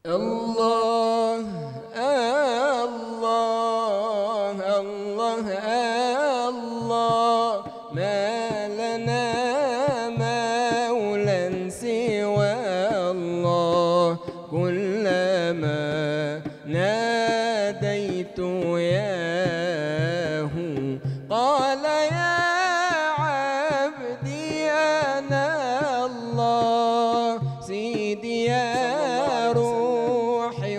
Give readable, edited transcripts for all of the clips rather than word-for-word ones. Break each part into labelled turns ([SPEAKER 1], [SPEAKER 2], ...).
[SPEAKER 1] الله الله الله الله، ما لنا مولى سوى الله. كلما ناديت ياه قال يا عبدي أنا الله. سيدي يا روحي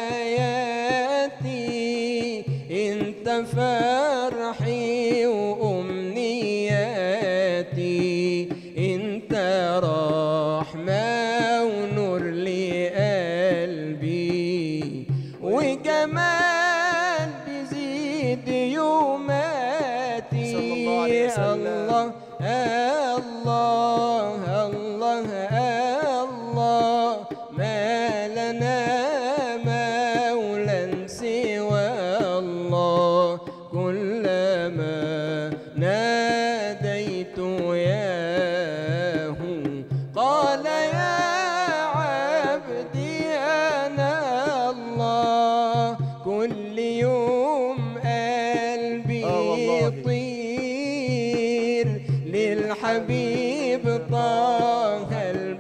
[SPEAKER 1] وحياتي، انت فرحي وأمنياتي، انت رحمة ونور لقلبي، وجمال بيزيد يوماتي.
[SPEAKER 2] صلى الله عليه وسلم.
[SPEAKER 1] الله الله الله الله، ما لنا مولى سوى الله. كلما ناديت ياه قال يا عبدي أنا الله. كل يوم قلبي يطير للحبيب طه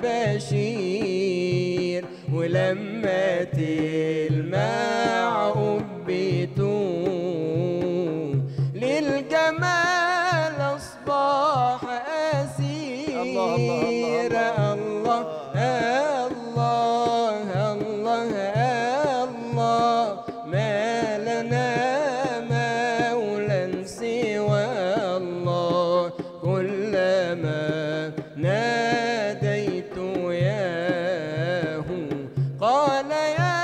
[SPEAKER 1] البشير، ولما تلمع قبته للجمال أصبح أسير.
[SPEAKER 2] الله الله الله
[SPEAKER 1] الله الله الله، ما لنا مولى سوى الله. كلما ناديت ياه قال يا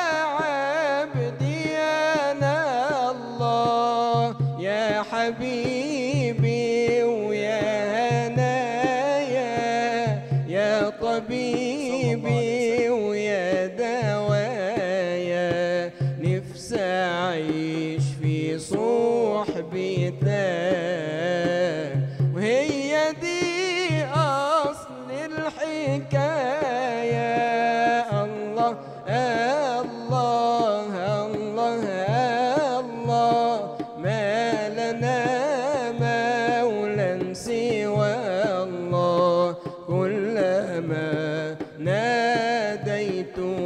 [SPEAKER 1] عبدي أنا الله. يا حبيبي ويا هنايا، يا طبيبي ويا دوايا، نفسي أعيش في صحبتك، وهي دي أصل الحكاية. الله الله الله الله، ما لنا مولى سوى الله. كلما ناديت